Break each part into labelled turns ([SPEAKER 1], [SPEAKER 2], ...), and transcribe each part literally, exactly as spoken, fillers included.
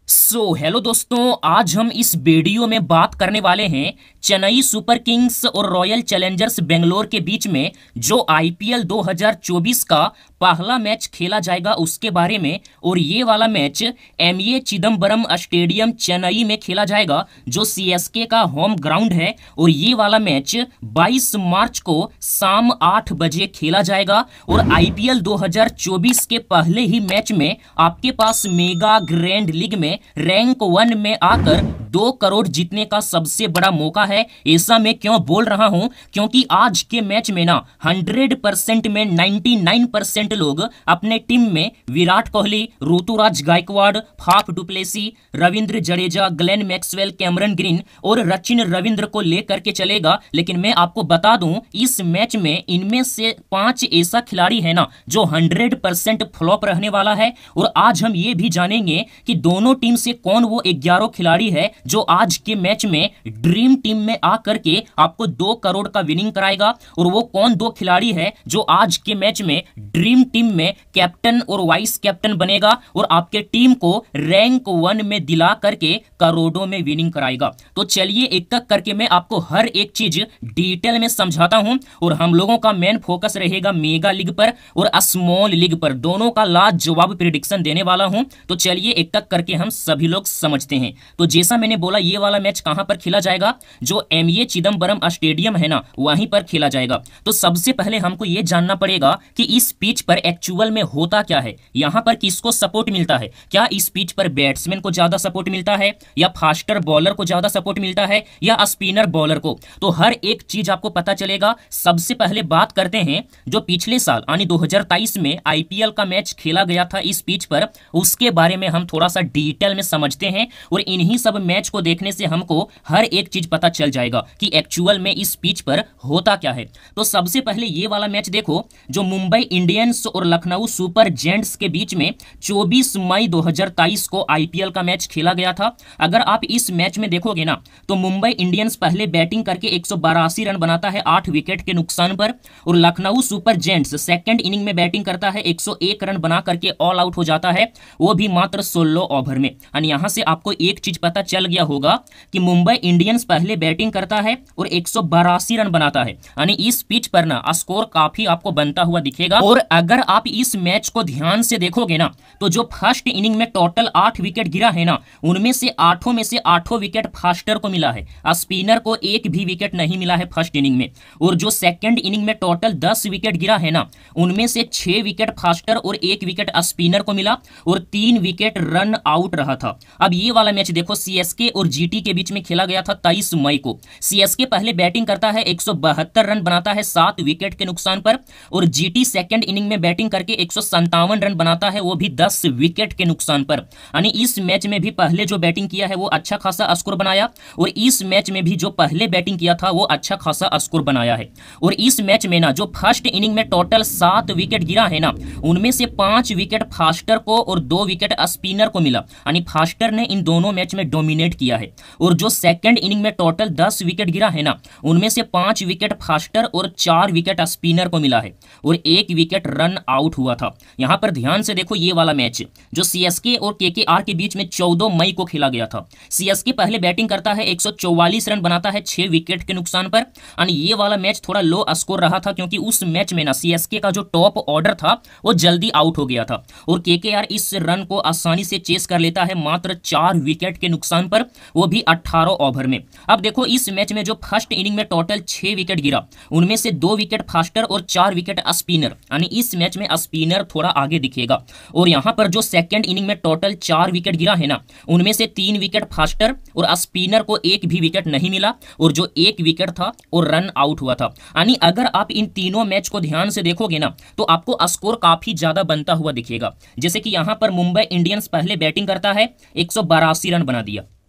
[SPEAKER 1] सो so, hello दोस्तों, आज हम इस वीडियो में बात करने वाले हैं चेन्नई सुपर किंग्स और रॉयल चैलेंजर्स बेंगलोर के बीच में जो आईपीएल दो हज़ार चौबीस का पहला मैच खेला जाएगा उसके बारे में। और ये वाला match MA Chidambaram Stadium Chennai में खेला जाएगा जो सीएसके का होम ग्राउंड है। और ये वाला मैच बाईस मार्च को शाम आठ बजे खेला जाएगा। और आईपीएल दो हज़ार चौबीस के पहले ही मैच में आपके पास मेगा ग्रैंड लीग में रैंक वन में आकर दो करोड़ जीतने का सबसे बड़ा मौका है। ऐसा मैं क्यों बोल रहा हूं, क्योंकि आज के मैच में ना हंड्रेड परसेंट में निन्यानवे परसेंट लोग अपने टीम में Virat Kohli, Ruturaj Gaikwad, Faf du Plessis, Ravindra Jadeja, Glenn Maxwell, Cameron Green और सचिन रविंद्र को लेकर के चलेगा। लेकिन मैं आपको बता दूं, इस मैच में इनमें से पांच ऐसा खिलाड़ी है ना जो हंड्रेड परसेंट फ्लॉप रहने वाला है। और आज हम ये भी जानेंगे कि दोनों टीम से कौन वो ग्यारह खिलाड़ी है जो आज के मैच में ड्रीम टीम में आकर के आपको दो करोड़ का विनिंग कराएगा। और वो कौन दो खिलाड़ी है जो आज के मैच में ड्रीम टीम में कैप्टन और वाइस कैप्टन बनेगा और आपके टीम को रैंक वन में दिला करके करोड़ों में विनिंग कराएगा। तो चलिए एक एक करके मैं आपको हर एक चीज डिटेल में समझाता हूं। और हम लोगों का मेन फोकस रहेगा मेगा लीग पर और स्मॉल लीग पर, दोनों का लाजवाब प्रेडिक्शन देने वाला हूं। तो चलिए एक एक करके हम सभी लोग समझते हैं। तो जैसा मैंने बोला, ये वाला मैच कहां पर खेला जाएगा, जो एमए चिदम्बरम स्टेडियम है ना वहीं पर खेला जाएगा। तो सबसे पहले हमको यह जानना पड़ेगा कि इस पिच पर एक्चुअल में होता क्या है, यहां पर किसको सपोर्ट मिलता है। क्या इस पिच पर बैट्समैन को ज्यादा सपोर्ट मिलता है, या फास्टर बॉलर को ज्यादा सपोर्ट मिलता है, या स्पिनर बॉलर को। तो हर एक चीज आपको पता चलेगा। सबसे पहले बात करते हैं जो पिछले साल यानी दो हज़ार तेईस में आईपीएल का मैच खेला गया था इस पिच पर, उसके बारे में हम थोड़ा सा डिटेल में समझते हैं। और इन्हीं सब मैच को देखने से हमको हर एक चीज पता चल जाएगा कि एक्चुअल में इस पिच पर होता क्या है। तो सबसे पहले ये वाला मैच देखो, जो मुंबई इंडियंस और लखनऊ सुपर जायंट्स के बीच में चौबीस मई दो हज़ार तेईस को आईपीएल का मैच खेला गया था। अगर आप इस मैच में देखोगे ना, तो मुंबई इंडियंस पहले बैटिंग करके एक सौ बारासी रन बनाता है आठ विकेट के नुकसान पर। और Lucknow Super Giants second inning में बैटिंग करता है एक सौ एक रन बना करके ऑल आउट हो जाता है, वो भी मात्र सोलह ओवर में। यानी यहां से आपको एक चीज पता चल गया होगा कि मुंबई इंडियंस पहले बैटिंग करता है और एक सौ बारासी रन बनाता है। यानी इस पिच पर ना स्कोर काफी आपको बनता हुआ दिखेगा। और अगर आप इस मैच को ध्यान से देखोगे ना, तो जो फर्स्ट इनिंग में टोटल आठ विकेट गिरा है ना, उनमें से आठों में से आठों विकेट फास्टर को मिला है, स्पिनर को एक भी विकेट नहीं मिला है फर्स्ट इनिंग में। और जो सेकंड इनिंग में टोटल दस विकेट गिरा है ना, उनमें से छह विकेट फास्टर और एक विकेट स्पिनर को मिला और तीन विकेट रन आउट रहा था। अब ये वाला मैच देखो, सीएसके और जीटी के बीच में खेला गया था तेईस मई को। सीएसके पहले बैटिंग करता है एक सौ बहत्तर रन बनाता है सात विकेट के नुकसान पर। और जीटी सेकंड इनिंग में बैटिंग करके एक सौ संतावन रन बनाता है, वो भी दस विकेट के नुकसान पर। यानी इस मैच में भी पहले जो बैटिंग किया है वो अच्छा खासा स्कोर बनाया, और इस मैच में भी जो पहले बैटिंग किया था वो अच्छा खासा स्कोर बनाया है। और इस मैच में ना जो फर्स्ट इनिंग में टोटल सात विकेट गिरा है ना, उनमें से पांच विकेट फास्टर को और दो विकेट स्पिनर को मिला। यानी फास्टर ने इन दोनों मैच में डोमिनेट किया है। और जो सेकंड इनिंग में टोटल दस विकेट गिरा है ना, उनमें से पांच विकेट फास्टर और चार विकेट स्पिनर को मिला है, और एक विकेट रन आउट हुआ था। यहां पर ध्यान से देखो, ये वाला मैच जो सीएसके और केकेआर के बीच में चौदह मई को खेला गया था। सीएसके पहले बैटिंग करता है एक सौ चौवालीस रन बनाता है छह विकेट के नुकसान पर। और ये वाला मैच थोड़ा लो स्कोर रहा था, क्योंकि उस मैच में ना सीएसके का जो टॉप ऑर्डर था वो जल्दी आउट हो गया था, और केकेआर इस रन को आसानी से चेस कर लेता है मात्र चार विकेट के नुकसान पर, वो भी अठारह ओवर में। अब देखो, इस मैच में जो फर्स्ट इनिंग में टोटल छह विकेट गिरा, उनमें से दो विकेट फास्टर और चार विकेट स्पिनर। यानी इस मैच में स्पिनर थोड़ा आगे दिखेगा। और यहां पर जो सेकंड इनिंग में टोटल चार विकेट गिरा है ना, उनमें से तीन विकेट फास्टर और स्पिनर को एक भी विकेट नहीं मिला, और जो एक विकेट था वो रन आउट हुआ था। यानी अगर आप इन तीनों मैच को ध्यान से देखोगे ना, तो आपको स्कोर काफी ज्यादा बनता हुआ दिखेगा। जैसे कि यहां पर मुंबई इंडियंस पहले बैटिंग करता है एक सौ बारासी रन बना दिया,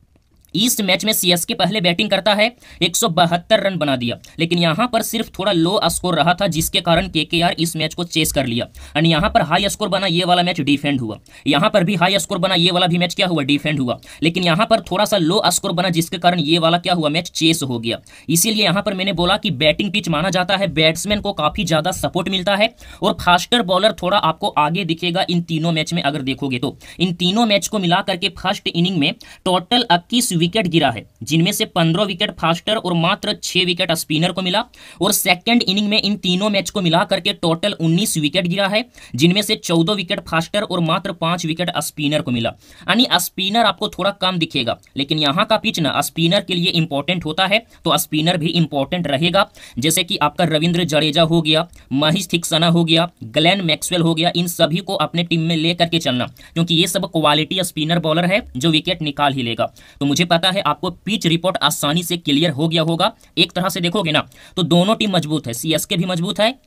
[SPEAKER 1] इस मैच में सीएसके पहले बैटिंग करता है, एक सौ बहत्तर रन बना दिया, लेकिन यहां पर सिर्फ थोड़ा लो स्कोर रहा था जिसके कारण केकेआर इस मैच को चेस कर लिया। और यहां पर हाई स्कोर बना, ये वाला मैच डिफेंड हुआ। यहां पर भी हाई स्कोर बना, ये वाला भी मैच क्या हुआ, डिफेंड हुआ। लेकिन यहां पर थोड़ा सा लो स्कोर बना जिसके कारण ये वाला क्या हुआ, मैच चेस हो गया। इसीलिए यहां पर मैंने बोला कि बैटिंग पिच माना जाता है, बैट्समैन को काफी ज्यादा सपोर्ट मिलता है और फास्टर बॉलर थोड़ा आपको आगे दिखेगा इन तीनों मैच में। अगर देखोगे तो इन तीनों मैच को मिला करके फर्स्ट इनिंग में टोटल इक्कीस विकेट गिरा है, जिनमें से पंद्रह विकेट फास्टर और मात्र छह विकेट स्पिनर को मिला। और सेकंड इनिंग में इन तीनों मैच को मिला करके टोटल उन्नीस विकेट गिरा है, जिनमें से चौदह विकेट फास्टर और मात्र पांच विकेट स्पिनर को मिला। यानी स्पिनर आपको थोड़ा कम दिखेगा, लेकिन यहां का पिच ना स्पिनर के लिए इंपॉर्टेंट होता है, तो स्पिनर भी इंपॉर्टेंट रहेगा। जैसे कि आपका रविंद्र जडेजा हो गया, महेश थिक्सना हो गया, ग्लेन मैक्सवेल हो गया, इन सभी को अपने टीम में लेकर के चलना, क्योंकि ये सब क्वालिटी स्पिनर बॉलर है जो विकेट निकाल ही लेगा। तो मुझे पता है आपको पिच रिपोर्ट आसानी से क्लियर हो गया होगा। एक तरह से देखोगे ना तो दोनों टीम मजबूत है, सीएसके भी मजबूत है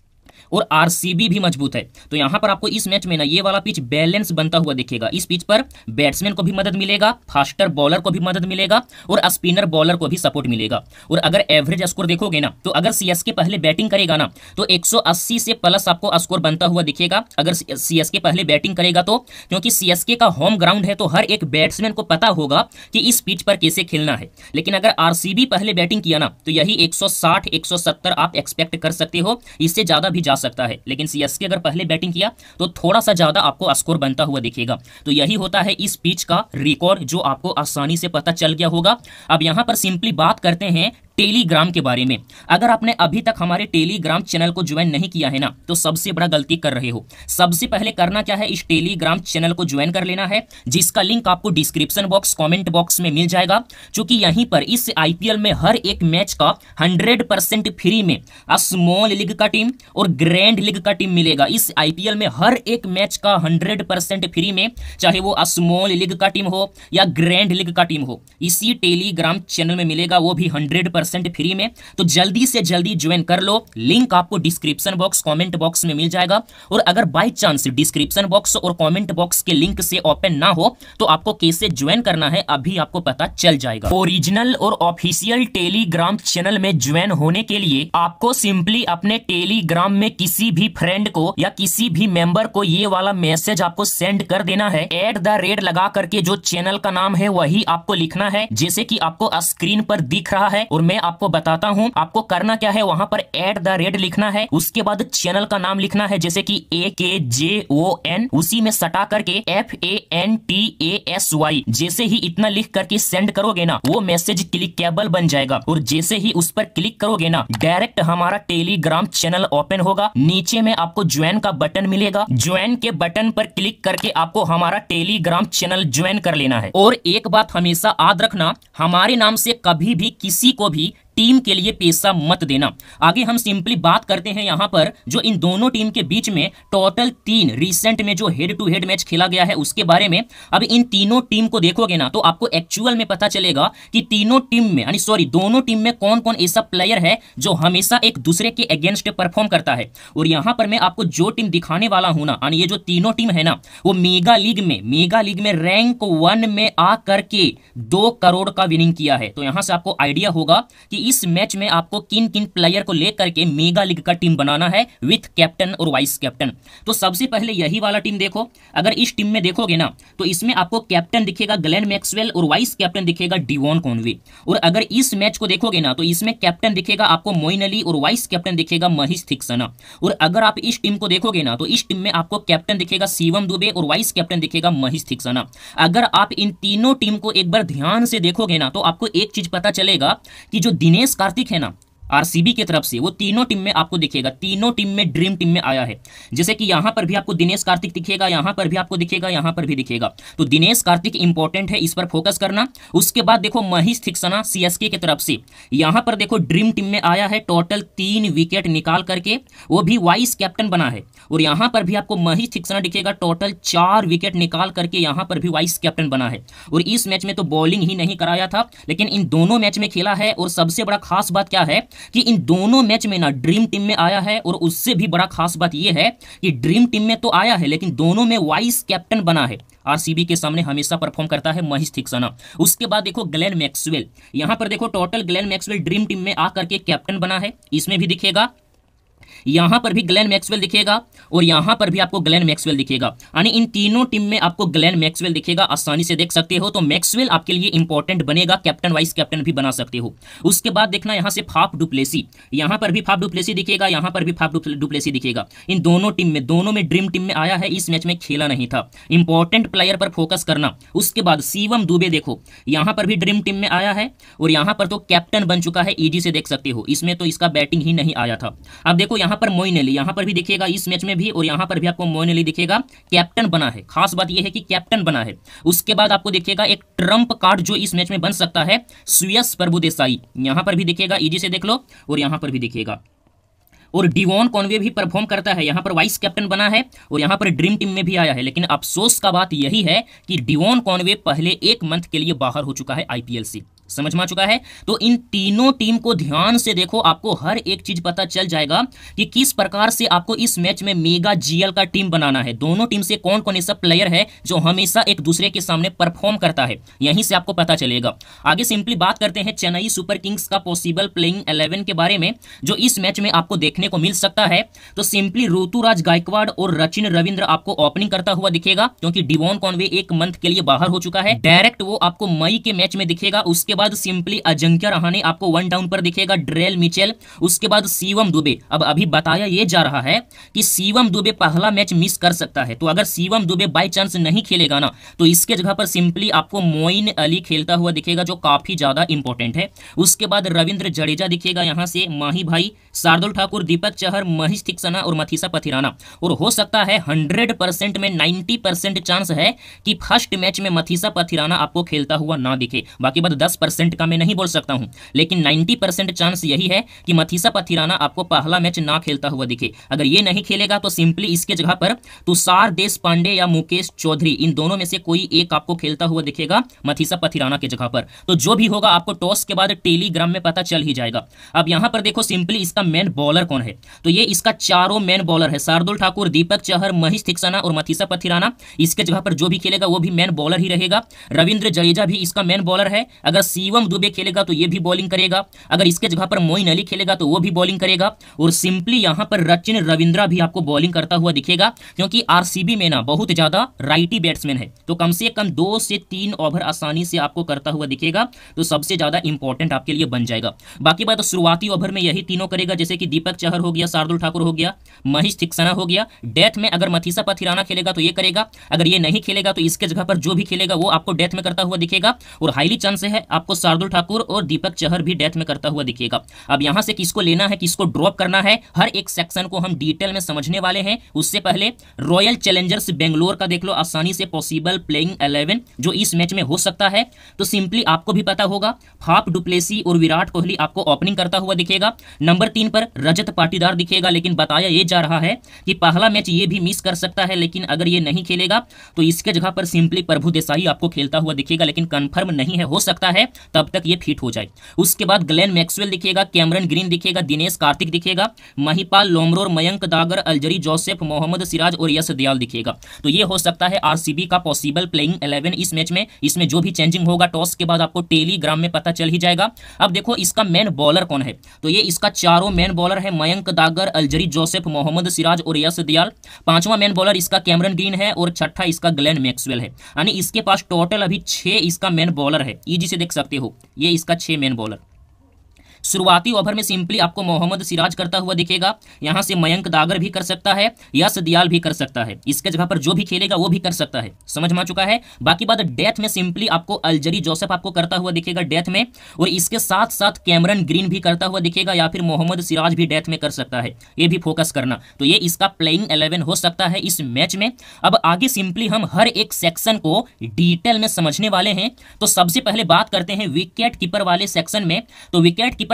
[SPEAKER 1] और आरसीबी भी मजबूत है। तो यहां पर आपको इस मैच में ना ये वाला पिच बैलेंस बनता हुआ दिखेगा। इस पिच पर बैट्समैन को भी मदद मिलेगा, फास्टर बॉलर को भी मदद मिलेगा और स्पिनर बॉलर को भी सपोर्ट मिलेगा। और अगर एवरेज स्कोर देखोगे ना तो अगर सीएसके पहले बैटिंग करेगा ना तो एक सौ अस्सी से प्लस आपको स्कोर बनता हुआ दिखेगा अगर सीएसके पहले बैटिंग करेगा तो, क्योंकि सीएसके का होम ग्राउंड है तो हर एक बैट्समैन को पता होगा कि इस पिच पर कैसे खेलना है। लेकिन अगर आरसीबी पहले बैटिंग किया ना तो यही एक सौ साठ एक सौ सत्तर आप एक्सपेक्ट कर सकते हो, इससे ज्यादा भी जा सकता है। लेकिन सीएसके अगर पहले बैटिंग किया तो थोड़ा सा ज्यादा आपको स्कोर बनता हुआ दिखेगा। तो यही होता है इस पिच का रिकॉर्ड जो आपको आसानी से पता चल गया होगा। अब यहां पर सिंपली बात करते हैं टेलीग्राम के बारे में। अगर आपने अभी तक हमारे टेलीग्राम चैनल को ज्वाइन नहीं किया है ना तो सबसे बड़ा गलती कर रहे हो। सबसे पहले करना क्या है, इस टेलीग्राम चैनल को ज्वाइन कर लेना है, जिसका लिंक आपको डिस्क्रिप्शन बॉक्स कमेंट बॉक्स में मिल जाएगा। क्योंकि यहीं पर इस आईपीएल में हर एक मैच का हंड्रेड परसेंट फ्री में स्मॉल लीग का टीम और ग्रैंड लीग का टीम मिलेगा। इस आईपीएल में हर एक मैच का हंड्रेड परसेंट फ्री में, चाहे वो स्मॉल लीग का टीम हो या ग्रैंड लीग का टीम हो, इसी टेलीग्राम चैनल में मिलेगा, वो भी हंड्रेड परसेंट फ्री में। तो जल्दी से जल्दी ज्वाइन कर लो, लिंक आपको डिस्क्रिप्शन बॉक्स कमेंट बॉक्स में मिल जाएगा। और अगर बाय चांस डिस्क्रिप्शन बॉक्स और कमेंट बॉक्स के लिंक से ओपन ना हो तो आपको कैसे ज्वाइन करना है अभी आपको पता चल जाएगा। ओरिजिनल और ऑफिशियल टेलीग्राम चैनल में ज्वाइन होने के लिए आपको सिंपली अपने टेलीग्राम में किसी भी फ्रेंड को या किसी भी मेंबर को ये वाला मैसेज आपको सेंड कर देना है। एट द रेट लगा करके जो चैनल का नाम है वही आपको लिखना है, जैसे कि आपको स्क्रीन पर दिख रहा है। और मैं आपको बताता हूं आपको करना क्या है, वहां पर एट द रेट लिखना है, उसके बाद चैनल का नाम लिखना है, जैसे कि ए के जे ओ एन, उसी में सटा करके F A N T A S Y. जैसे ही इतना लिख करके सेंड करोगे ना वो मैसेज क्लिकेबल बन जाएगा। और जैसे ही उस पर क्लिक करोगे ना डायरेक्ट हमारा टेलीग्राम चैनल ओपन होगा। नीचे में आपको ज्वाइन का बटन मिलेगा, ज्वाइन के बटन पर क्लिक करके आपको हमारा टेलीग्राम चैनल ज्वाइन कर लेना है। और एक बात हमेशा याद रखना, हमारे नाम से कभी भी किसी को भी टीम के लिए पैसा मत देना। आगे हम सिंपली बात करते हैं यहां पर जो इन दोनों टीम के बीच में टोटल तीन रिसेंट में जो हेड टू हेड मैच खेला गया है उसके बारे में। अब इन तीनों टीम को देखोगे ना तो आपको एक्चुअल में पता चलेगा कि तीनों टीम में यानी सॉरी दोनों टीम में कौन कौन ऐसा प्लेयर है जो हमेशा एक दूसरे के अगेंस्ट परफॉर्म करता है। और यहां पर मैं आपको जो टीम दिखाने वाला हूं ना, यानी ये जो तीनों टीम है ना वो मेगा लीग में मेगा लीग में रैंक वन में आ करके दो करोड़ का विनिंग किया है। तो यहां से आपको आइडिया होगा कि इस मैच में आपको किन किन प्लेयर को लेकर के मेगा लीग का टीम बनाना है विथ कैप्टन और वाइस कैप्टन। तो सबसे पहले यही वाला टीम देखो। अगर इस टीम में देखोगे ना तो इसमें आपको कैप्टन दिखेगा ग्लेन मैक्सवेल और वाइस कैप्टन दिखेगा डिवॉन कॉनवे। और अगर इस मैच को देखोगे ना तो इसमें कैप्टन दिखेगा आपको मोइन अली और वाइस कैप्टन दिखेगा महेश थिक्सना। और अगर आप इस टीम को देखोगे ना तो इस टीम में आपको कैप्टन दिखेगा शिवम दुबे और वाइस कैप्टन दिखेगा महेश थिक्सना। अगर आप इन तीनों टीम को एक बार ध्यान से देखोगे ना तो आपको एक चीज पता चलेगा कि जो दिनेश कार्तिक है ना आरसीबी की तरफ से, वो तीनों टीम में आपको दिखेगा, तीनों टीम में ड्रीम टीम में आया है। जैसे कि यहां पर भी आपको दिनेश कार्तिक दिखेगा, यहां पर भी आपको दिखेगा, यहां पर भी दिखेगा। तो दिनेश कार्तिक इंपॉर्टेंट है, इस पर फोकस करना। उसके बाद देखो महेश थिक्सना सीएसके की तरफ से यहां पर देखो ड्रीम टीम में आया है, टोटल तीन विकेट निकाल करके वो भी वाइस कैप्टन बना है। और यहां पर भी आपको महेश थिक्सना दिखेगा, टोटल चार विकेट निकाल करके यहां पर भी वाइस कैप्टन बना है। और इस मैच में तो बॉलिंग ही नहीं कराया था, लेकिन इन दोनों मैच में खेला है। और सबसे बड़ा खास बात क्या है कि इन दोनों मैच में ना ड्रीम टीम में आया है, और उससे भी बड़ा खास बात यह है कि ड्रीम टीम में तो आया है लेकिन दोनों में वाइस कैप्टन बना है। आरसीबी के सामने हमेशा परफॉर्म करता है महेश थिक्सना। उसके बाद देखो ग्लेन मैक्सवेल, यहां पर देखो total Glenn Maxwell dream team में आकर के कैप्टन बना है, इसमें भी दिखेगा, यहां पर भी ग्लेन मैक्सवेल दिखेगा और यहां पर भी आपको ग्लेन मैक्सवेल दिखेगा, यानी इन तीनों टीम में आपको ग्लेन मैक्सवेल दिखेगा, आसानी से देख सकते हो। तो मैक्सवेल आपके लिए इंपॉर्टेंट बनेगा, कैप्टन वाइस कैप्टन भी बना सकते हो। उसके बाद देखना यहां से फाफ डुप्लेसी, यहां पर भी फाफ डुप्लेसी दिखेगा, यहां पर भी फाफ डुप्लेसी दिखेगा। इन दोनों टीम में, दोनों में ड्रीम टीम में आया है, इस मैच में खेला नहीं था, इंपॉर्टेंट प्लेयर पर फोकस करना। उसके बाद शिवम दुबे देखो, यहां पर भी ड्रीम टीम में आया है और यहां पर तो कैप्टन बन चुका है, इजी से देख सकते हो। इसमें तो इसका बैटिंग ही नहीं आया था। अब देखो यहां पर मोइन अली, यहां पर भी दिखेगा इस मैच में भी, और यहां पर भी आपको मोइन अली दिखेगा, कैप्टन बना है। खास बात यह है कि कैप्टन बना है। उसके बाद आपको दिखेगा एक ट्रम्प कार्ड जो इस मैच में बन सकता है, सुयस प्रभुदेसाई, यहां पर भी दिखेगा, इजी से देख लो, और यहां पर भी दिखेगा। और डिवॉन कॉनवे भी परफॉर्म करता है, यहां पर वाइस कैप्टन बना है और यहां पर ड्रीम टीम में भी आया है। लेकिन अफसोस का बात यही है कि डिवॉन कॉनवे पहले एक मंथ के लिए बाहर हो चुका है आईपीएल से, समझ में आ चुका है। तो इन तीनों टीम को ध्यान से देखो, आपको हर एक चीज पता चल जाएगा कि किस प्रकार से आपको इस मैच में मेगा जीएल का टीम बनाना है। दोनों टीम से कौन कौन ऐसा प्लेयर है जो हमेशा एक दूसरे के सामने परफॉर्म करता है, यहीं से आपको पता चलेगा। आगे सिंपली बात करते हैं चेन्नई सुपर किंग्स का पॉसिबल प्लेइंग इलेवन के बारे में, जो इस मैच में आपको देखने को मिल सकता है। तो सिंपली ऋतुराज गायकवाड़ और रचिन रविंद्र आपको ओपनिंग करता हुआ दिखेगा, क्योंकि डिवॉन कॉनवे एक मंथ के लिए बाहर हो चुका है। डायरेक्ट वो आपको मई के मैच में दिखेगा। उसके बाद सिंपली अजिंक्य रहाणे आपको वन डाउन पर दिखेगा, ड्रेल मिचेल, उसके बाद शिवम दुबे। अब अभी बताया यह जा रहा है कि शिवम दुबे पहला मैच मिस कर सकता है, तो अगर शिवम दुबे बाय चांस नहीं खेलेगा ना, तो इसके जगह पर सिंपली आपको मोइन अली खेलता हुआ दिखेगा, जो काफी ज्यादा इंपॉर्टेंट है। उसके बाद रविंद्र जडेजा दिखेगा, यहां से माही भाई, शार्दुल ठाकुर, दीपक चहर, महेश थिक्सना और मथीसा पथिराना। और हो सकता है हंड्रेड परसेंट में नाइन्टी परसेंट चांस है कि फर्स्ट मैच में मथीसा पथिराना आपको खेलता हुआ ना दिखे। बाकी बात दस परसेंट का मैं नहीं बोल सकता हूं, लेकिन नब्बे परसेंट चांस यही है कि मथीसा पथिराना आपको पहला मैच ना खेलता हुआ दिखे। अगर ये नहीं खेलेगा तो सिंपली इसके जगह पर तुषार देशपांडे या मुकेश चौधरी, इन दोनों में से कोई एक आपको खेलता हुआ दिखेगा मथीसा पथिराना के जगह पर। तो जो भी होगा आपको टॉस के बाद टेलीग्राम में पता चल ही जाएगा। अब यहां पर देखो सिंपली इसका मेन बॉलर कौन है, तो ये इसका चारों मेन बॉलर है, शार्दुल ठाकुर, दीपक चहर, महेश थिक्सना और मथीसा पथिराना। इसके जगह पर जो भी खेलेगा वो भी मेन बॉलर ही रहेगा। रविंद्र जडेजा भी इसका मेन बॉलर है। अगर शिवम दुबे खेलेगा तो ये भी बॉलिंग करेगा, अगर इसके जगह पर मोइन अली खेलेगा तो वो भी बॉलिंग करेगा। और सिंपली यहां पर रचिन रविंद्रा भी आपको बॉलिंग करता हुआ दिखेगा, क्योंकि आरसीबी में ना बहुत ज्यादा राइटी बैट्समैन है, तो कम से कम दो से तीन ओवर आसानी से आपको करता हुआ दिखेगा, तो सबसे ज्यादा इंपॉर्टेंट आपके लिए बन जाएगा। बाकी बात शुरुआती ओवर में यही तीनों करेगा, जैसे कि दीपक चहर हो गया, शार्दुल ठाकुर हो गया, महेश थिक्सना हो गया। डेथ में अगर मथीसा पथिराना खेलेगा तो ये करेगा, अगर ये नहीं खेलेगा तो इसके जगह पर जो भी खेलेगा वो आपको डेथ में करता हुआ दिखेगा। और हाईली चांस है आपको शार्दुल ठाकुर और दीपक चहर भी डेथ में करता हुआ दिखेगा। अब यहां से किसको लेना है, किसको ड्रॉप करना है, हर एक सेक्शन को हम डिटेल में समझने वाले हैं। उससे पहले रॉयल चैलेंजर्स बेंगलोर का देख लो आसानी से पॉसिबल प्लेइंग इलेवन जो इस मैच में हो सकता है। तो सिंपली आपको भी पता होगा, फाफ डुप्लेसी और विराट कोहली आपको ओपनिंग करता हुआ दिखेगा। नंबर तीन पर रजत पाटीदार दिखेगा, लेकिन बताया यह जा रहा है कि पहला मैच ये भी मिस कर सकता है, लेकिन अगर ये नहीं खेलेगा तो इसके जगह पर सिंपली प्रभुदेसाई आपको खेलता हुआ दिखेगा, लेकिन कंफर्म नहीं है, हो सकता है तब तक ये फिट हो जाए। उसके बाद ग्लेन मैक्सवेल दिखेगा, कैमरन ग्रीन दिखेगा, दिनेश कार्तिक दिखेगा, महिपाल लोमरोर, मयंक दागर, अल्जरी जोसेफ, मोहम्मद सिराज और यश दयाल दिखेगा। तो ये हो सकता है आरसीबी का पॉसिबल प्लेइंग इलेवन इस मैच में। इसमें जो भी चेंजिंग होगा टॉस के बाद आपको टेलीग्राम में पता चल ही जाएगा। अब देखो इसका मेन बॉलर कौन है, तो ये इसका चारों मेन बॉलर है, मयंक दागर, अल्जरी जोसेफ, मोहम्मद सिराज और यश दयाल। पांचवा मेन बॉलर इसका कैमरन ग्रीन है और छठा इसका ग्लेन मैक्सवेल है, यानी इसके पास टोटल अभी छह इसका मेन बॉलर है। इजी से देख सकते हो, ये इसका छह मेन बॉलर। शुरुआती ओवर में सिंपली आपको मोहम्मद सिराज करता हुआ दिखेगा, यहां से मयंक दागर भी कर सकता है, यश दयाल भी कर सकता है, इसके जगह पर जो भी खेलेगा वो भी कर सकता है, समझ में आ चुका है। बाकी बात डेथ में सिंपली आपको अल्जरी जोसेफ आपको करता हुआ दिखेगा डेथ में, और इसके साथ साथ कैमरन ग्रीन भी करता हुआ दिखेगा, या फिर मोहम्मद सिराज भी डेथ में कर सकता है, ये भी फोकस करना। तो ये इसका प्लेइंग इलेवन हो सकता है इस मैच में। अब आगे सिंपली हम हर एक सेक्शन को डिटेल में समझने वाले हैं। तो सबसे पहले बात करते हैं विकेट कीपर वाले सेक्शन में। तो विकेट कीपर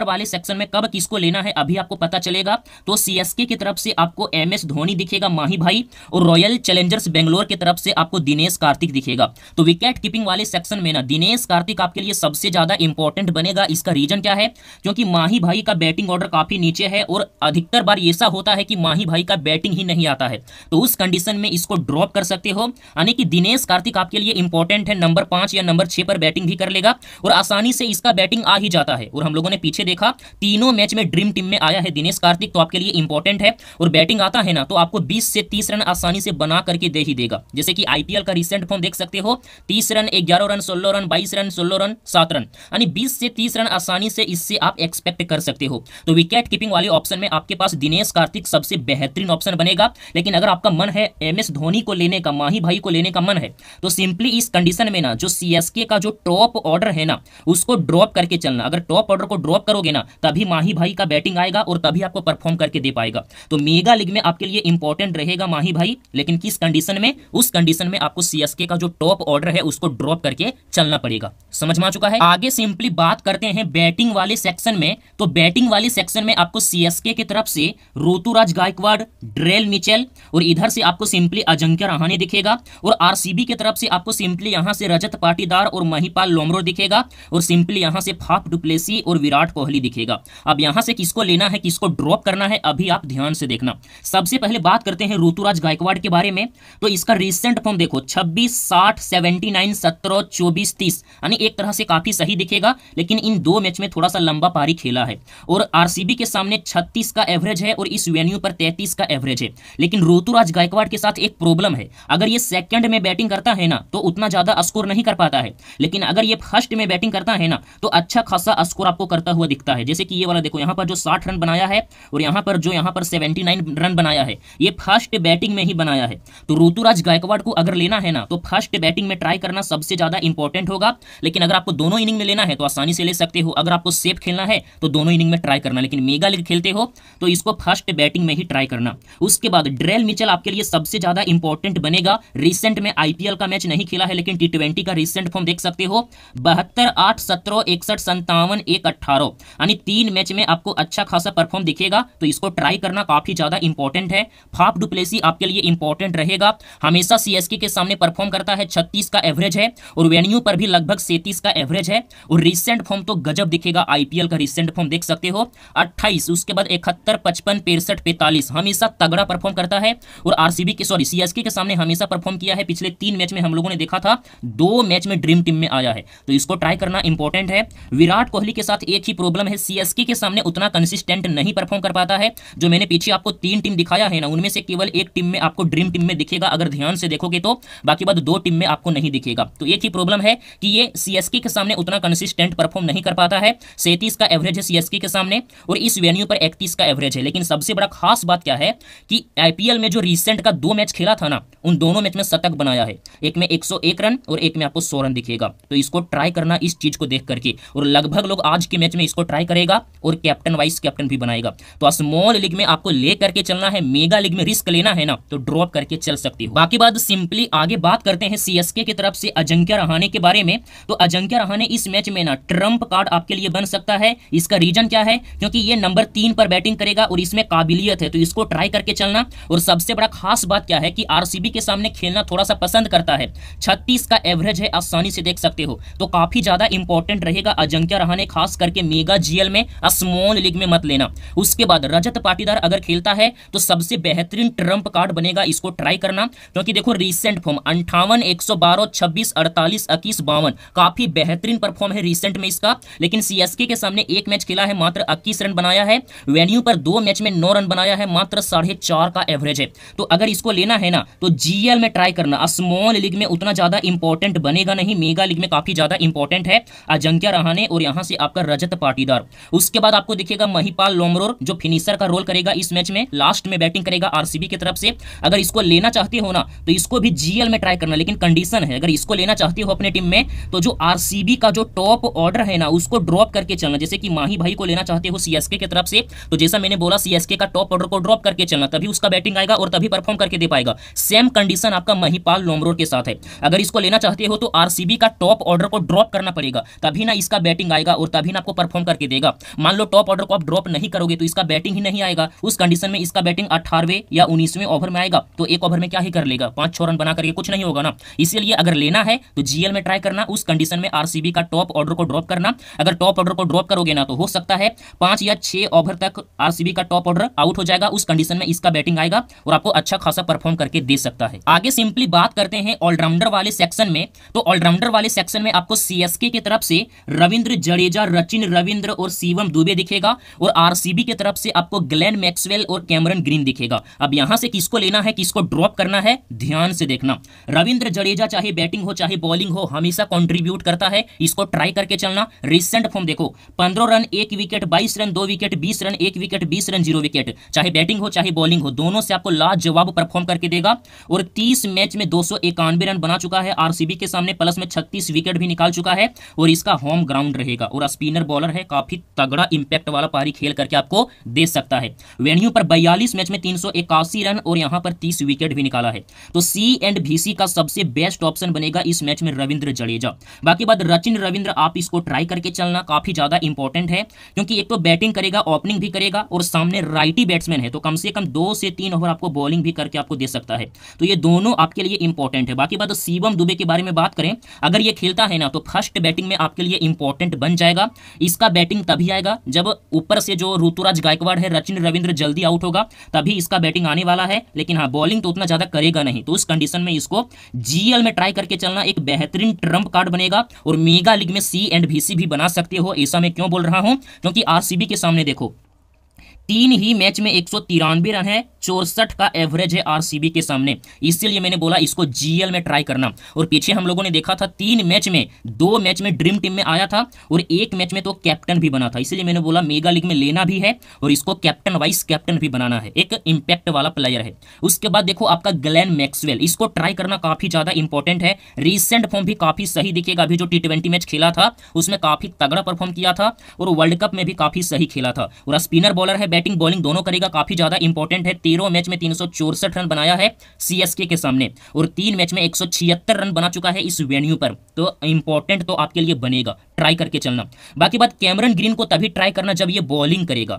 [SPEAKER 1] ऊपर वाले सेक्शन में कब किसको लेना है अभी आपको पता चलेगा। तो सीएसके की तरफ से आपको एम एस धोनी दिखेगा, माही भाई, और रॉयल चैलेंजर्स बेंगलोर की तरफ से आपको दिनेश कार्तिक दिखेगा। तो विकेट कीपिंग वाले सेक्शन में ना दिनेश कार्तिक आपके लिए सबसे ज्यादा इंपॉर्टेंट बनेगा। इसका रीजन क्या है, क्योंकि माही भाई का बैटिंग ऑर्डर काफी नीचे है और अधिकतर बार ऐसा होता है कि माही भाई का बैटिंग ही नहीं आता है, तो उस कंडीशन में इसको ड्रॉप कर सकते हो। यानी कि दिनेश कार्तिक आपके लिए इंपॉर्टेंट है, नंबर पांच या नंबर छह पर बैटिंग भी कर लेगा और आसानी से इसका बैटिंग आ ही जाता है। और हम लोगों ने पीछे देखा तीनों मैच में ड्रीम टीम में आया है दिनेश कार्तिक, तो आपके लिए इंपॉर्टेंट है। और बैटिंग आता है ना तो आपको बीस से तीस रन आसानी से बना करके दे ही देगा। जैसे कि आईपीएल का रिसेंट फॉर्म देख सकते हो, तीस रन, ग्यारह रन, सोलह रन, बाईस रन, सोलह रन, सात रन, यानी बीस से तीस रन आसानी से इससे आप एक्सपेक्ट कर सकते हो। तो विकेट कीपिंग वाले ऑप्शन में आपके पास दिनेश कार्तिक सबसे बेहतरीन ऑप्शन बनेगा। लेकिन अगर आपका मन है एम एस धोनी को लेने का, माही भाई को लेने का मन है, तो सिंपली इस कंडीशन में ना जो सीएसके का जो टॉप ऑर्डर है ना उसको ड्रॉप करके चलना। अगर टॉप ऑर्डर को ड्रॉप करोगे ना तभी माही भाई का बैटिंग आएगा और तभी आपको परफॉर्म करके दे पाएगा। तो मेगा लीग में आपके लिए इंपॉर्टेंट रहेगा माही भाई, लेकिन किस कंडीशन में, उस कंडीशन में आपको सीएसके का जो टॉप ऑर्डर है उसको ड्रॉप करके चलना पड़ेगा। समझ में आ चुका है। आगे सिंपली बात करते हैं बैटिंग वाले सेक्शन में। तो बैटिंग वाले सेक्शन में आपको सीएसके की तरफ से ऋतुराज गायकवाड़, ड्रेल मिचेल, और इधर से आपको सिंपली अजिंक्य रहाणे दिखेगा। और आरसीबी की तरफ से आपको सिंपली यहां से रजत पाटीदार और महिपाल लोमरो दिखेगा और सिंपली यहां से फाफ डुप्लेसी और विराट कोहली दिखेगा। अब यहां से किसको लेना है, किसको ड्रॉप करना है, अभी आप ध्यान से देखना। सबसे पहले बात करते हैं ऋतुराज गायकवाड़ के बारे में। तो इसका रिसेंट फॉर्म देखो, छब्बीस, साठ, उन्यासी, सत्रह, चौबीस, तीस, यानी एक तरह से काफी सही दिखेगा। लेकिन इन दो मैच में थोड़ा सा लंबा पारी खेला है और आरसीबी के सामने छत्तीस का एवरेज है और इस वेन्यू पर तैंतीस का एवरेज है। लेकिन ऋतुराज गायकवाड़ के साथ एक प्रॉब्लम है, अगर ये सेकंड में बैटिंग करता है ना तो उतना ज्यादा स्कोर नहीं कर पाता है, लेकिन अगर ये फर्स्ट में बैटिंग करता है ना तो अच्छा खासा स्कोर आपको करता हुआ दिखता है। जैसे कि ये वाला देखो, यहाँ पर जो साठ रन बनाया है और यहाँ पर जो यहाँ पर उन्यासी रन बनाया है, ये फर्स्ट बैटिंग में ही बनाया है। तो ऋतुराज गायकवाड़ को अगर लेना है ना तो फर्स्ट बैटिंग में ट्राई करना सबसे ज्यादा इंपॉर्टेंट होगा। लेकिन अगर आपको दोनों इनिंग में लेना है तो आसानी से ले सकते हो। अगर आपको सेफ खेलना है तो दोनों इनिंग में ट्राई करना, लेकिन मेगा लीग खेलते हो तो इसको फर्स्ट बैटिंग में ही ट्राई करना। उसके बाद ड्रेल मिचेल आपके लिए सबसे ज्यादा इंपॉर्टेंट बनेगा। रिसेंट में आईपीएल का मैच नहीं खेला है, लेकिन टी ट्वेंटी का रिसेंट फॉर्म देख सकते हो, बहत्तर, आठ, सत्रह, इकसठ, संतावन, एक, अट्ठारह, यानी तीन मैच में आपको अच्छा खासा परफॉर्म दिखेगा। तो इसको ट्राई करना काफी ज्यादा इंपॉर्टेंट है। फाफ डुप्लेसी आपके लिए इंपॉर्टेंट रहेगा, हमेशा सीएसके के सामने परफॉर्म करता है, छत्तीस का एवरेज है और वेन्यू पर भी लगभग सैंतीस का एवरेज है और रिसेंट फॉर्म तो गजब दिखेगा। आईपीएल का रिसेंट फॉर्म देख सकते हो, अट्ठाईस, उसके बाद इकहत्तर, पचपन, पैंसठ, पैंतालीस, हमेशा तगड़ा परफॉर्म करता है। और आरसीबी के सॉरी सीएसके के सामने हमेशा परफॉर्म किया है। पिछले तीन मैच में हम लोगों ने देखा था, दो मैच में ड्रीम टीम में आया है, तो इसको ट्राई करना इंपॉर्टेंट है। विराट कोहली के साथ एक ही प्रॉब्लम है, सीएसके के सामने उतना कंसिस्टेंट नहीं परफॉर्म कर पाता है। जो मैंने पीछे आपको तीन टीम दिखाया है ना, उनमें से केवल एक टीम में आपको ड्रीम टीम में दिखेगा अगर ध्यान से देखोगे तो, बाकी बाद दो टीम में आपको नहीं दिखेगा। तो एक ही प्रॉब्लम है कि ये सीएसके के सामने उतना कंसिस्टेंट परफॉर्म नहीं कर पाता है। सैंतीस का एवरेज है सीएसके के सामने और इस वेन्यू पर इकतीस का एवरेज है। लेकिन सबसे बड़ा खास बात क्या है कि आईपीएल में जो रिसेंट का दो मैच खेला था ना, उन दोनों मैच में शतक बनाया है, एक में एक सौ एक रन और एक में आपको सौ रन दिखेगा। तो इसको ट्राई करना इस चीज को देख करके, और लगभग लोग आज के मैच में इसको ट्राई करेगा और कैप्टन वाइस कैप्टन भी बनाएगा। तो स्मॉल लीग में आपको ले करके चलना है, मेगा लीग में रिस्क लेना है ना तो ड्रॉप करके चल सकती हो। बाकी बात सिंपली आगे बात करते हैं सीएसके की तरफ से अजिंक्य रहाणे के बारे में। तो अजिंक्य रहाणे इस मैच में ना ट्रम्प कार्ड आपके लिए बन सकता है। इसका रीजन क्या है, क्योंकि ये नंबर तीन पर बैटिंग करेगा और इसमें काबिलियत है, तो इसको ट्राई करके चलना। और सबसे बड़ा खास बात क्या है कि आरसीबी के सामने खेलना थोड़ा सा पसंद करता है, छत्तीस का एवरेज है, आसानी से देख सकते हो। तो काफी ज्यादा इंपॉर्टेंट रहेगा अजिंक्य रहाणे, खास करके मेगा जीएल में, स्मॉल लीग में मत लेना। उसके बाद रजत पाटीदार अगर खेलता है तो सबसे बेहतरीन ट्रम्प कार्ड बनेगा, इसको ट्राई करना। क्योंकि देखो रिसेंट फॉर्म अंठावन, एक सौ बारह, छब्बीस, अड़तालीस, इक्कीस, बावन, काफी बेहतरीन परफॉर्म है रिसेंट में इसका। लेकिन सीएसके के सामने एक मैच खेला है, मात्र इक्कीस रन बनाया है, वेन्यू पर दो मैच में नौ रन बनाया है, मात्र साढ़े चार का एवरेज है। तो अगर इसको लेना है ना तो जीएल में ट्राई करना, स्मॉल लीग में उतना ज्यादा इंपॉर्टेंट बनेगा नहीं, मेगा लीग में काफी ज्यादा इंपॉर्टेंट है अजिंक्य रहाणे और यहां से आपका रजत पाटीदार। उसके बाद आपको दिखेगा महिपाल लोमरो, जो फिनिशर का रोल करेगा इस मैच में, लास्ट में बैटिंग करेगा आरसीबी की तरफ से। अगर इसको लेना चाहते हो ना तो इसको भी जीएल में ट्राई करना, लेकिन कंडीशन है, अगर इसको लेना चाहते हो अपने टीम में तो जो आरसीबी का जो टॉप ऑर्डर है ना उसको ड्रॉप करके चलना। जैसे कि माही भाई को लेना चाहते हो सीएसके की तरफ से, तो जैसा मैंने बोला सीएसके का टॉप ऑर्डर को ड्रॉप करके चलना, तभी उसका बैटिंग आएगा और तभी परफॉर्म करके दे पाएगा। सेम कंडीशन आपका महिपाल लोमरो के साथ है, अगर इसको लेना चाहते हो तो आरसीबी का टॉप ऑर्डर को ड्रॉप करना पड़ेगा, तभी ना इसका बैटिंग आएगा और तभी ना आपको परफॉर्म करके देगा। मान लो टॉप ऑर्डर को आप ड्रॉप नहीं करोगे तो इसका बैटिंग ही नहीं आएगा, उस कंडीशन में इसका बैटिंग अठारहवें या उन्नीसवें ओवर में आएगा, तो एक ओवर में क्या ही कर लेगा, पांच छह रन बना करके कुछ नहीं होगा ना। इसीलिए अगर लेना है तो जीएल में ट्राई करना, उस कंडीशन में आरसीबी का टॉप ऑर्डर को ड्रॉप करना। अगर टॉप ऑर्डर को ड्रॉप करोगे ना तो हो सकता है पांच या छह ओवर तक आरसीबी का टॉप ऑर्डर आउट हो जाएगा, उस कंडीशन में इसका बैटिंग आएगा और आपको अच्छा खासा परफॉर्म करके दे सकता है। आगे सिंपली बात करते हैं ऑलराउंडर वाले सेक्शन में। तो ऑलराउंडर वाले सेक्शन में आपको सीएसके की तरफ से रविंद्र जडेजा, रचिन रविंद्र और शिवम दुबे दिखेगा, और आरसीबी की तरफ से आपको ग्लेन मैक्सवेल और कैमरन ग्रीन दिखेगा। अब यहां से किसको लेना है, किसको ड्रॉप करना है, ध्यान से देखना। रविंद्र जडेजा चाहे बैटिंग हो चाहे बॉलिंग हो हमेशा कंट्रीब्यूट करता है, इसको ट्राई करके चलना। रिसेंट फॉर्म देखो, पंद्रह रन एक विकेट, बाईस रन दो विकेट, बीस रन एक विकेट, बीस रन जीरो विकेट, चाहे बैटिंग हो चाहे बॉलिंग हो दोनों से आपको लाजवाब परफॉर्म करके देगा। और तीस मैच में दो सौ इक्यानवे रन बना चुका है आरसीबी के सामने, प्लस में छत्तीस विकेट भी निकाल चुका है, और इसका होम ग्राउंड रहेगा, और स्पिनर बॉलर है, काफी तगड़ा इंपैक्ट वाला पारी खेल करके आपको दे सकता है। वेन्यू पर बयालीस मैच में तीन सौ इक्यासी रन और यहां पर तीस विकेट भी निकाला है, तो सी एंड वीसी का सबसे बेस्ट ऑप्शन बनेगा इस मैच में रविंद्र जडेजा। बाकी बात रचिन रविंद्र, आप इसको ट्राई करके चलना, काफी ज्यादा इंपॉर्टेंट है, क्योंकि एक तो बैटिंग करेगा, ओपनिंग भी करेगा, और सामने राइटी बैट्समैन है, तो कम से कम दो से तीन ओवर आपको बॉलिंग भी करके आपको दे सकता है, तो ये दोनों आपके लिए इंपॉर्टेंट है। बाकी बात शिवम दुबे के बारे में बात करें, अगर ये खेलता है ना तो फर्स्ट बैटिंग में आपके लिए इंपॉर्टेंट बन जाएगा। इसका बैटिंग तभी आएगा जब ऊपर से जो ऋतुराज गायकवाड़ है, रचिन रविंद्र जल्दी आउट होगा, तभी इसका बैटिंग आने वाला है, लेकिन हाँ बॉलिंग तो उतना ज्यादा करेगा नहीं, तो उस कंडीशन में इसको जीएल में ट्राई करके चलना, एक बेहतरीन ट्रम्प कार्ड बनेगा। और मेगा लीग में सी एंड वीसी भी बना सकते हो। ऐसा मैं क्यों बोल रहा हूं, क्योंकि आरसीबी के सामने देखो तीन ही मैच में एक सौ तिरानवे रन है, चौसठ का एवरेज है आरसीबी के सामने, इसीलिए मैंने बोला इसको जीएल में ट्राई करना। और पीछे हम लोगों ने देखा था तीन मैच में, दो मैच में ड्रीम टीम में आया था और एक मैच में तो कैप्टन भी बना था, इसीलिए मैंने बोला मेगा लीग में लेना भी है और इसको कैप्टन वाइस कैप्टन भी बनाना है, एक इंपैक्ट वाला प्लेयर है। उसके बाद देखो आपका ग्लेन मैक्सवेल, इसको ट्राई करना काफी ज्यादा इंपॉर्टेंट है। रिसेंट फॉर्म भी काफी सही दिखेगा, अभी जो टी ट्वेंटी मैच खेला था उसमें काफी तगड़ा परफॉर्म किया था और वर्ल्ड कप में भी काफी सही खेला था। और स्पिनर बॉलर है, बैटिंग बॉलिंग दोनों करेगा, काफी ज्यादा इंपॉर्टेंट है। तेरह मैच में तीन सौ चौसठ रन बनाया है सीएसके के सामने और तीन मैच में एक सौ छिहत्तर रन बना चुका है इस वेन्यू पर, तो इंपॉर्टेंट तो आपके लिए बनेगा, ट्राई करके चलना। बाकी बात कैमरन ग्रीन को तभी ट्राई करना जब ये बॉलिंग करेगा,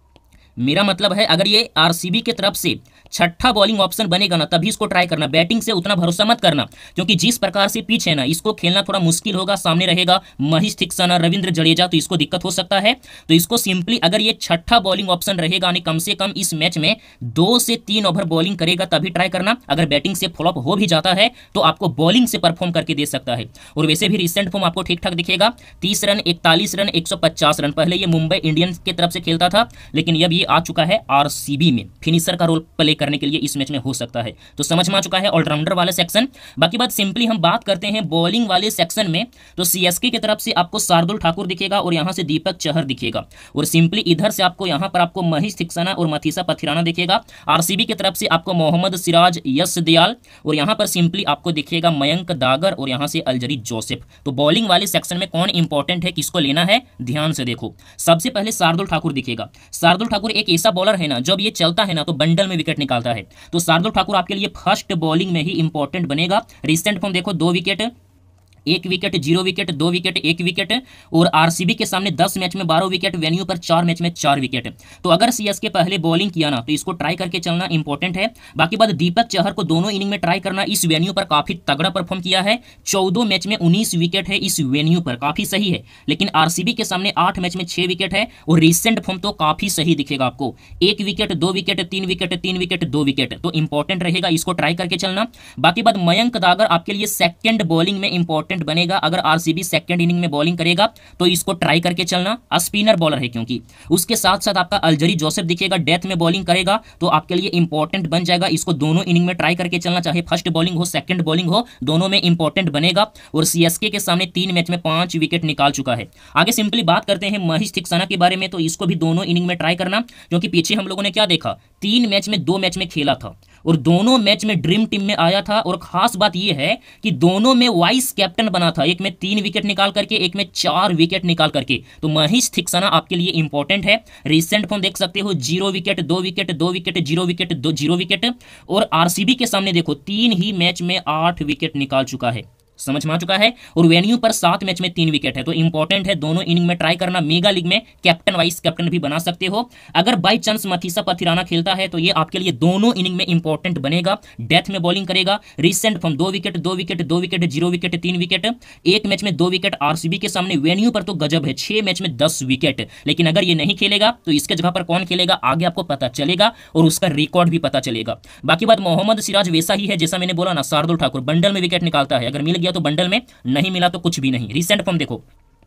[SPEAKER 1] मेरा मतलब है अगर ये आरसीबी के तरफ से छठा बॉलिंग ऑप्शन बनेगा ना तभी इसको ट्राई करना, बैटिंग से उतना भरोसा मत करना, क्योंकि जिस प्रकार से पिच है ना इसको खेलना थोड़ा मुश्किल होगा। सामने रहेगा महेश थिक्सना, रविंद्र जडेजा, तो इसको दिक्कत हो सकता है। तो इसको सिंपली अगर ये छठा बॉलिंग ऑप्शन रहेगा यानी कम से कम इस मैच में दो से तीन ओवर बॉलिंग करेगा तभी ट्राई करना। अगर बैटिंग से फ्लॉप हो भी जाता है तो आपको बॉलिंग से परफॉर्म करके दे सकता है। और वैसे भी रिसेंट फॉर्म आपको ठीक ठाक दिखेगा, तीस रन, इकतालीस रन, एक सौ पचास रन। पहले ये मुंबई इंडियंस की तरफ से खेलता था, लेकिन अब ये आ चुका है आरसीबी में, फिनिशर का रोल प्ले करने के लिए इस मैच में हो सकता है। तो समझ में आ चुका है ऑलराउंडर वाला सेक्शन। बाकी बात सिंपली हम बात करते हैं बॉलिंग वाले सेक्शन में, तो सीएसके की तरफ से आपको शार्दुल ठाकुर दिखेगा और यहां से दीपक चहर दिखेगा, और सिंपली इधर से आपको यहां पर आपको महेश थिक्सना और मथीसा पथिराना दिखेगा। आरसीबी की तरफ से आपको मोहम्मद सिराज, यश दयाल, और यहां पर सिंपली आपको दिखेगा मयंक दागर और यहां से अलजरी जोसेफ। तो बॉलिंग वाले सेक्शन में कौन इंपॉर्टेंट है, किसको लेना है, ध्यान से देखो। सबसे पहले शार्दुल ठाकुर दिखेगा। शार्दुल ठाकुर एक ऐसा बॉलर है ना जब ये चलता है ना तो बंडल में विकेट निकालता है, तो शार्दुल ठाकुर आपके लिए फर्स्ट बॉलिंग में ही इंपॉर्टेंट बनेगा। रिसेंट फॉर्म देखो, दो विकेट, एक विकेट, जीरो विकेट, दो विकेट, एक विकेट, और आरसीबी के सामने दस मैच में बारह विकेट, वेन्यू पर चार मैच में चार विकेट। तो अगर सीएसके पहले बॉलिंग किया ना तो इसको ट्राई करके चलना इंपॉर्टेंट है। बाकी बात दीपक चहर को दोनों इनिंग में ट्राई करना, इस वेन्यू पर काफी तगड़ा परफॉर्म किया है, चौदह मैच में उन्नीस विकेट है इस वेन्यू पर, काफी सही है। लेकिन आरसीबी के सामने आठ मैच में छह विकेट है और रिसेंट फॉर्म तो काफी सही दिखेगा आपको, एक विकेट, दो विकेट, तीन विकेट, तीन विकेट, दो विकेट, तो इंपॉर्टेंट रहेगा, इसको ट्राई करके चलना। बाकी बात मयंक दागर आपके लिए सेकंड बॉलिंग में इंपॉर्टेंट बनेगा। अगर आरसीबी सेकंड इनिंग में बॉलिंग करेगा तो इसको ट्राई करके चलना, स्पिनर बॉलर है क्योंकि। उसके साथ साथ आपका अलजरी जोसेफ दिखेगा, डेथ में बॉलिंग करेगा तो आपके लिए इंपॉर्टेंट बन जाएगा, इसको दोनों इनिंग में ट्राई करके चलना, चाहे फर्स्ट बॉलिंग हो सेकंड बॉलिंग हो, दोनों में इंपॉर्टेंट बनेगा। और सीएसके के सामने तीन मैच में पांच विकेट निकाल चुका है। आगे सिंपली बात करते हैं महेश थिक्सना के बारे में, तो इसको भी दोनों इनिंग में ट्राई करना, क्योंकि पीछे हम लोगों ने क्या देखा, तीन मैच में दो मैच में खेला था और दोनों मैच में ड्रीम टीम में आया था। और खास बात यह है कि दोनों में वाइस कैप्टन बना था, एक में तीन विकेट निकाल करके, एक में चार विकेट निकाल करके। तो महेश थिक्सना आपके लिए इंपॉर्टेंट है। रिसेंट फॉर्म देख सकते हो, जीरो विकेट, दो विकेट, दो विकेट, जीरो विकेट, दो जीरो विकेट। और आरसीबी के सामने देखो तीन ही मैच में आठ विकेट निकाल चुका है। समझ में आ चुका है। और वेन्यू पर सात मैच में तीन विकेट है, तो इंपॉर्टेंट है दोनों इनिंग में ट्राई करना। मेगा लीग में कैप्टन वाइस कैप्टन भी बना सकते हो। अगर बाई चांस मथीसा पथिराना खेलता है तो ये आपके लिए दोनों इनिंग में इंपॉर्टेंट बनेगा। डेथ में बॉलिंग करेगा, रिसेंट फॉर्म दो विकेट दो विकेट दो विकेट जीरो विकेट तीन विकेट, एक मैच में दो विकेट आरसीबी के सामने। वेन्यू पर तो गजब है, छह मैच में दस विकेट। लेकिन अगर ये नहीं खेलेगा तो इसके जगह पर कौन खेलेगा आगे आपको पता चलेगा और उसका रिकॉर्ड भी पता चलेगा। बाकी बात मोहम्मद सिराज वैसा ही है जैसा मैंने बोला ना, शार्दुल ठाकुर बंडल में विकेट निकालता है, अगर मिल गया तो बंडल में, नहीं मिला तो कुछ भी नहीं। रिसेंट फॉर्म देखो,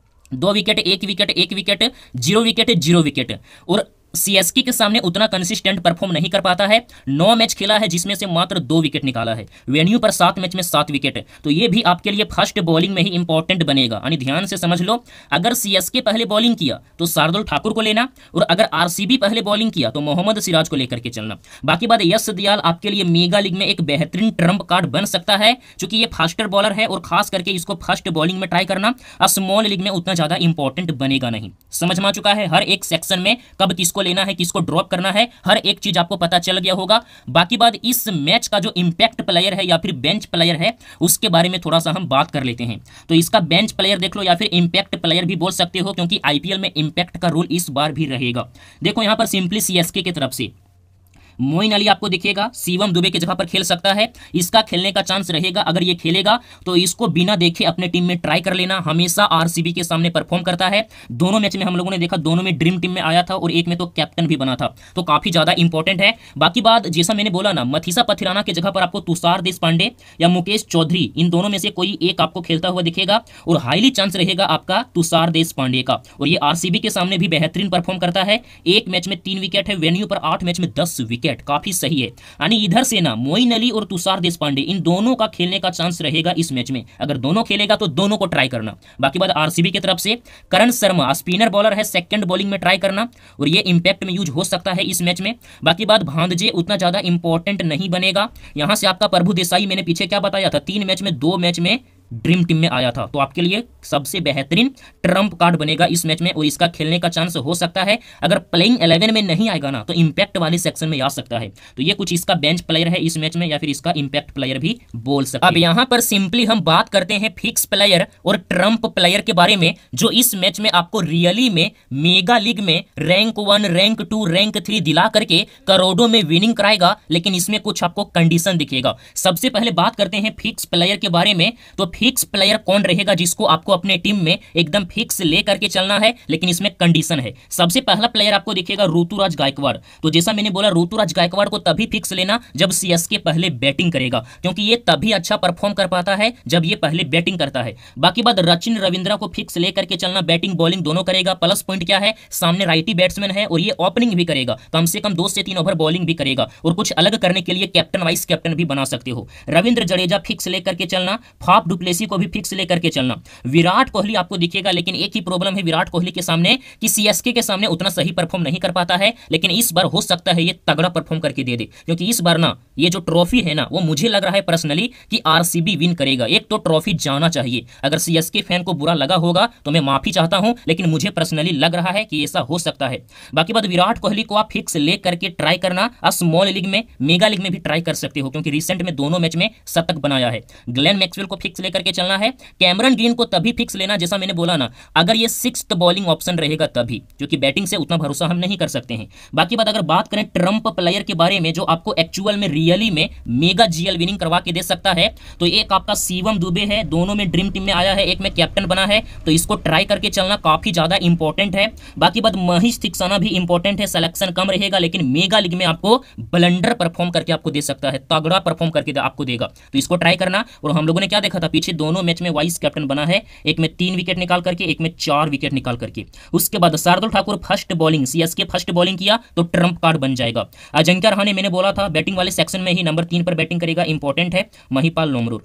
[SPEAKER 1] दो विकेट एक विकेट एक wicket zero wicket zero wicket. और सीएसके के सामने उतना कंसिस्टेंट परफॉर्म नहीं कर पाता है। नौ मैच खेला है जिसमें से मात्र दो विकेट निकाला है। वेन्यू पर सात मैच में सात विकेट, तो ये भी आपके लिए फर्स्ट बॉलिंग में ही इंपॉर्टेंट बनेगा। यानी ध्यान से समझ लो, अगर सीएसके पहले बॉलिंग किया तो शार्दुल ठाकुर को लेना, और अगर आरसीबी पहले बॉलिंग किया तो मोहम्मद सिराज को लेकर के चलना। बाकी बात, यश दयाल आपके लिए मेगा लीग में एक बेहतरीन ट्रम्प कार्ड बन सकता है, क्योंकि ये फास्टर बॉलर है और खास करके इसको फर्स्ट बॉलिंग में ट्राई करना स्मॉल लीग में उतना ज्यादा इंपॉर्टेंट बनेगा नहीं। समझ में आ चुका है, हर एक सेक्शन में कब किसको लेना है किसको ड्रॉप करना है, हर एक चीज आपको पता चल गया होगा। बाकी बात, इस मैच का जो इंपैक्ट प्लेयर है या फिर बेंच प्लेयर है उसके बारे में थोड़ा सा हम बात कर लेते हैं। तो इसका बेंच प्लेयर देख लो या फिर इंपैक्ट प्लेयर भी बोल सकते हो, क्योंकि आईपीएल में इंपैक्ट का रोल इस बार भी रहेगा। देखो यहां पर सिंपली सीएसके की तरफ से मोइन अली आपको दिखेगा, शिवम दुबे की जगह पर खेल सकता है, इसका खेलने का चांस रहेगा। अगर ये खेलेगा तो इसको बिना देखे अपने टीम में ट्राई कर लेना। हमेशा आरसीबी के सामने परफॉर्म करता है, दोनों मैच में हम लोगों ने देखा, दोनों में ड्रीम टीम में आया था और एक में तो कैप्टन भी बना था, तो काफी ज्यादा इंपॉर्टेंट है। बाकी बात, जैसा मैंने बोला ना, मथीसा पथिराना की जगह पर आपको तुषार देशपांडे या मुकेश चौधरी, इन दोनों में से कोई एक आपको खेलता हुआ दिखेगा और हाईली चांस रहेगा आपका तुषार देशपांडे का। और ये आरसीबी के सामने भी बेहतरीन परफॉर्म करता है, एक मैच में तीन विकेट है, वेन्यू पर आठ मैच में दस विकेट, काफी सही है। यानी इधर से ना मोइन अली और तुषार देशपांडे, इन दोनों का खेलने का चांस रहेगा इस मैच में। अगर दोनों खेलेगा तो दोनों को ट्राई करना। बाकी बात, आरसीबी की तरफ से करण शर्मा स्पिनर बॉलर है, सेकंड बॉलिंग में ट्राई करना और ये इंपैक्ट में यूज हो सकता है इस मैच में। बाकी बात, भांदजे उतना ज्यादा इंपॉर्टेंट नहीं बनेगा। यहां से आपका प्रभु देसाई, मैंने पीछे क्या बताया था, तीन मैच में दो मैच में ड्रीम टीम में आया था, तो आपके लिए सबसे बेहतरीन ट्रम्प कार्ड बनेगा इस मैच में और इसका खेलने का चांस हो सकता है। अगर प्लेइंग इलेवन में नहीं आएगा ना तो इंपैक्ट वाले सेक्शन में आ सकता है। तो ये कुछ इसका बेंच प्लेयर है इस मैच में, या फिर इसका इंपैक्ट प्लेयर भी बोल सकते हैं। अब यहां पर सिंपली हम बात करते हैं फिक्स प्लेयर और ट्रम्प प्लेयर के बारे में, जो इस मैच में आपको रियली में मेगा लीग में rank one rank two rank three दिला करके करोड़ों में विनिंग कराएगा। लेकिन इसमें कुछ आपको कंडीशन दिखेगा। सबसे पहले बात करते हैं फिक्स प्लेयर के बारे में। तो फिक्स प्लेयर कौन रहेगा जिसको आपको अपने टीम में एकदम फिक्स लेकर के चलना है, लेकिन इसमें कंडीशन है। सबसे पहला प्लेयर आपको दिखेगा ऋतुराज गायकवाड़। तो जैसा मैंने बोला, ऋतुराज गायकवाड़ को तभी फिक्स लेना जब सीएसके पहले बैटिंग करेगा, क्योंकि ये तभी अच्छा परफॉर्म कर पाता है जब ये पहले बैटिंग करता है। बाकी बात, रचिन रविंद्रा को फिक्स लेकर के चलना, बैटिंग बॉलिंग दोनों करेगा। प्लस पॉइंट क्या है, सामने राइटी बैट्समैन है और ये ओपनिंग भी करेगा, कम से कम दो से तीन ओवर बॉलिंग भी करेगा। और कुछ अलग करने के लिए कैप्टन वाइस कैप्टन भी बना सकते हो। रविंद्र जडेजा फिक्स लेकर के चलना, फाफ डुप्लेसी को भी फिक्स लेकर के चलना। विराट कोहली आपको दिखेगा, लेकिन एक ही प्रॉब्लम है विराट कोहली के सामने कि सीएसके के सामने उतना सही परफॉर्म नहीं कर पाता है। लेकिन इस बार हो सकता है ये तगड़ा परफॉर्म करके दे दे, क्योंकि इस बार ना ये जो ट्रॉफी है ना, वो मुझे लग रहा है पर्सनली कि आरसीबी विन करेगा। एक तो ट्रॉफी जाना चाहिए, अगर सीएसके फैन को बुरा लगा होगा तो मैं माफी चाहता हूं, लेकिन मुझे पर्सनली लग रहा है कि ऐसा हो सकता है। बाकी बात, विराट कोहली को आप फिक्स ले करके ट्राई करना। स्मॉल लीग में, मेगा लीग में भी ट्राई कर सकते हो, क्योंकि रिसेंट में दोनों मैच में शतक बनाया है। ग्लेन मैक्सवेल को फिक्स लेकर के चलना है। कैमरन ग्रीन को तभी फिक्स लेना, जैसा मैंने बोला ना, अगर ये सिक्स्थ बॉलिंग ऑप्शन रहेगा तभी, क्योंकि बैटिंग से उतना भरोसा हम नहीं कर सकते हैं। बाकी बात, अगर बात करें ट्रम्प प्लेयर के बारे में, जो आपको एक्चुअल में रियली में मेगा जीएल विनिंग करवा के दे सकता है, तो एक आपका शिवम दुबे है, दोनों में ड्रीम टीम में आया है, एक में कैप्टन बना है, तो इसको ट्राई करके चलना काफी ज्यादा इंपॉर्टेंट है। बाकी बात, महेश थिक्साना भी इंपॉर्टेंट है, सिलेक्शन कम रहेगा, लेकिन मेगा लीग में आपको ब्लंडर परफॉर्म करके आपको दे सकता है, तगड़ा परफॉर्म करके आपको देगा, तो इसको ट्राई करना। और हम लोगों ने क्या देखा था पीछे, दोनों मैच में वाइस कैप्टन बना है, एक में तीन विकेट निकाल करके, एक में चार विकेट निकाल करके। उसके बाद Shardul Thakur first bowling, CSK first bowling किया तो ट्रम्प कार्ड बन जाएगा। अजिंक्य रहाणे, मैंने बोला था बैटिंग वाले सेक्शन में ही नंबर तीन पर बैटिंग करेगा, इंपॉर्टेंट है। महिपाल लोमरूर,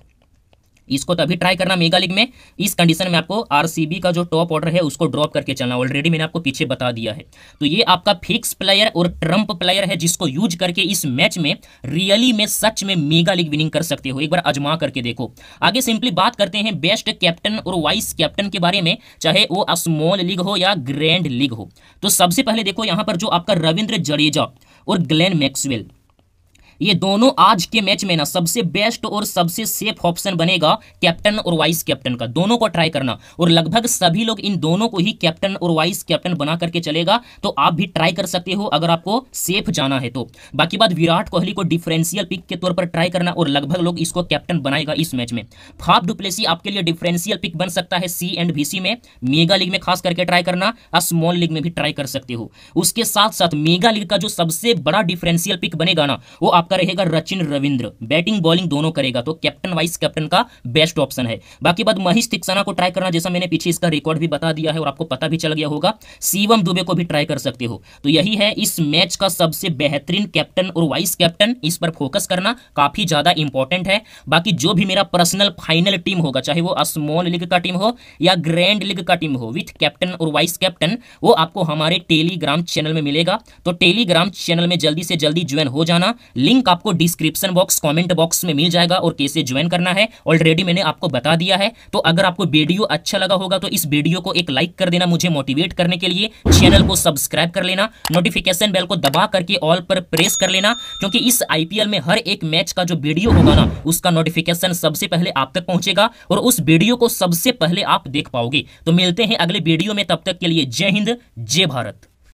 [SPEAKER 1] इसको तभी ट्राई करना मेगा लीग में। इस कंडीशन में आपको आरसीबी का जो टॉप ऑर्डर है उसको ड्रॉप करके चलना, ऑलरेडी मैंने आपको पीछे बता दिया है। तो ये आपका फिक्स प्लेयर और ट्रम्प प्लेयर है, जिसको यूज करके इस मैच में रियली में सच में मेगा लीग विनिंग कर सकते हो। एक बार आजमा करके देखो। आगे सिंपली बात करते हैं बेस्ट कैप्टन और वाइस कैप्टन के बारे में, चाहे वो स्मॉल लीग हो या ग्रैंड लीग हो। तो सबसे पहले देखो यहाँ पर जो आपका रविंद्र जडेजा और ग्लेन मैक्सवेल, ये दोनों आज के मैच में ना सबसे बेस्ट और सबसे सेफ ऑप्शन बनेगा कैप्टन और वाइस कैप्टन का। दोनों को ट्राई करना, और लगभग सभी लोग इन दोनों को ही कैप्टन और वाइस कैप्टन बना करके चलेगा, तो आप भी ट्राई कर सकते हो अगर आपको सेफ जाना है तो। बाकी बात, विराट कोहली को डिफरेंशियल पिक के तौर पर ट्राई करना, और लगभग लोग इसको कैप्टन बनाएगा इस मैच में। फाफ डुप्लेसी आपके लिए डिफरेंशियल पिक बन सकता है सी एंड वीसी में, मेगा लीग में खास करके ट्राई करना, और स्मॉल लीग में भी ट्राई कर सकते हो। उसके साथ साथ मेगा लीग का जो सबसे बड़ा डिफरेंशियल पिक बनेगा ना, वो आपका रहेगा रचिन रविंद्र, बैटिंग बॉलिंग दोनों करेगा, तो कैप्टन वाइस कैप्टन का बेस्ट ऑप्शन है। बाकी बात, महेश तीक्ष्णा को ट्राई करना, जैसा मैंने पीछे इसका रिकॉर्ड भी बता दिया है और आपको पता भी चल गया होगा। शिवम दुबे को भी ट्राई कर सकते हो। तो यही है इस मैच का सबसे बेहतरीन कैप्टन और वाइस कैप्टन, इस पर फोकस करना काफी ज्यादा इंपॉर्टेंट है। बाकी जो भी मेरा पर्सनल फाइनल टीम होगा, चाहे वो स्मॉल लीग का टीम हो या ग्रैंड लीग का टीम हो विथ कैप्टन और वाइस कैप्टन, वो आपको हमारे टेलीग्राम चैनल में मिलेगा। तो टेलीग्राम चैनल में जल्दी से जल्दी ज्वाइन हो जाना। लिंक आपको डिस्क्रिप्शन बॉक्स, कमेंट बॉक्स में मिल जाएगा, और कैसे ज्वाइन करना है ऑलरेडी मैंने आपको बता दिया है। तो अगर आपको वीडियो अच्छा लगा होगा तो इस वीडियो को एक लाइक कर देना मुझे मोटिवेट करने के लिए। चैनल को सब्सक्राइब कर लेना, नोटिफिकेशन बेल को दबा करके ऑल पर प्रेस कर लेना, क्योंकि इस आईपीएल में हर एक मैच का जो वीडियो होगा ना, उसका नोटिफिकेशन सबसे पहले आप तक पहुंचेगा और उस वीडियो को सबसे पहले आप देख पाओगे। तो मिलते हैं अगले वीडियो में, तब तक के लिए जय हिंद, जय भारत।